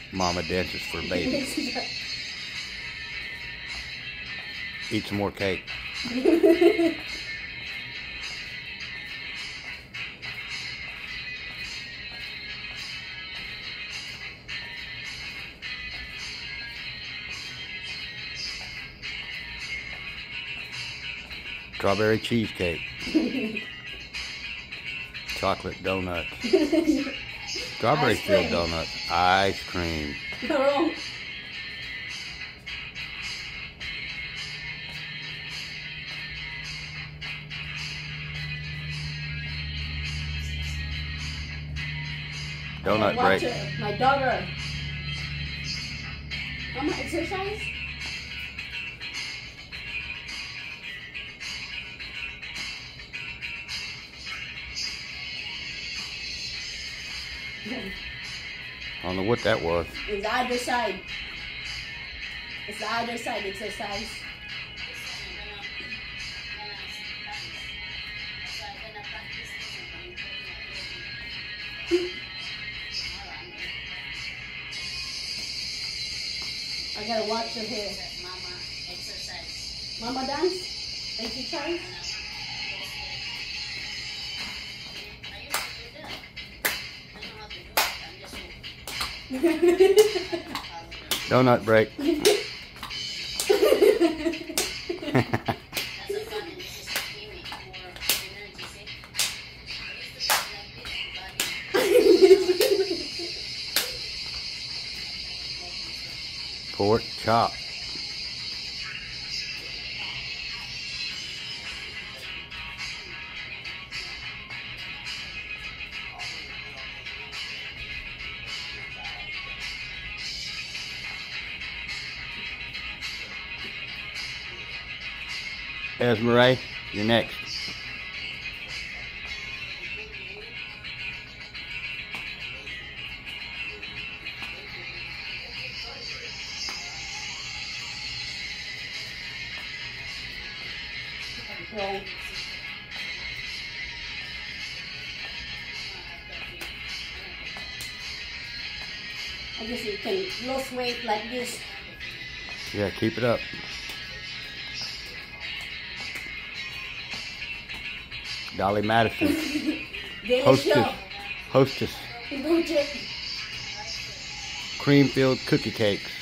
Mama dances for babies. Eat some more cake. Strawberry cheesecake. Chocolate donuts. Strawberry filled donuts. Ice cream. No. Donut break. My daughter. Mama, exercise? I don't know what that was. It's the other side. It's the other side exercise. I gotta watch your hair. Mama exercise. Mama dance? Exercise? Donut break. Pork chop. Esmeralda, you're next. Wrong. I guess you can lose weight like this. Yeah, keep it up. Dolly Madison, Daily hostess, show. hostess, Go check. cream-filled cookie cakes.